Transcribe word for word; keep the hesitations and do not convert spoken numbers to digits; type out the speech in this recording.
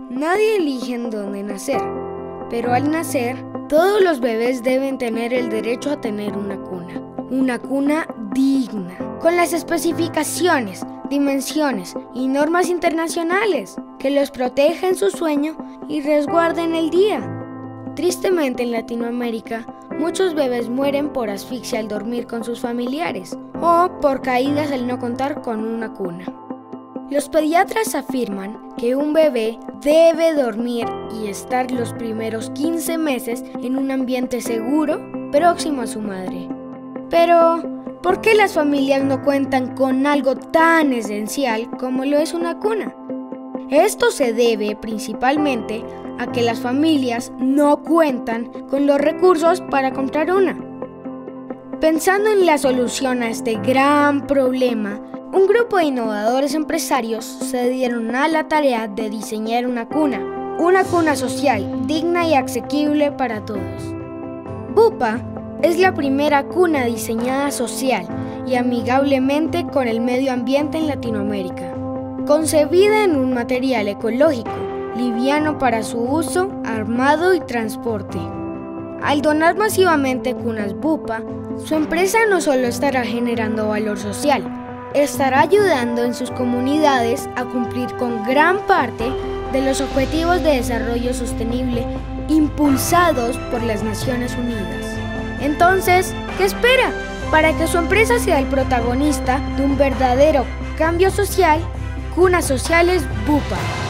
Nadie elige en dónde nacer, pero al nacer, todos los bebés deben tener el derecho a tener una cuna. Una cuna digna, con las especificaciones, dimensiones y normas internacionales que los proteja en su sueño y resguarde en el día. Tristemente en Latinoamérica, muchos bebés mueren por asfixia al dormir con sus familiares o por caídas al no contar con una cuna. Los pediatras afirman que un bebé debe dormir y estar los primeros quince meses en un ambiente seguro, próximo a su madre. Pero, ¿por qué las familias no cuentan con algo tan esencial como lo es una cuna? Esto se debe principalmente a que las familias no cuentan con los recursos para comprar una. Pensando en la solución a este gran problema, un grupo de innovadores empresarios se dieron a la tarea de diseñar una cuna, una cuna social, digna y asequible para todos. Bupa es la primera cuna diseñada social y amigablemente con el medio ambiente en Latinoamérica, concebida en un material ecológico, liviano para su uso, armado y transporte. Al donar masivamente cunas Bupa, su empresa no solo estará generando valor social, estará ayudando en sus comunidades a cumplir con gran parte de los objetivos de desarrollo sostenible impulsados por las Naciones Unidas. Entonces, ¿qué espera? Para que su empresa sea el protagonista de un verdadero cambio social, Cunas Sociales Bupa.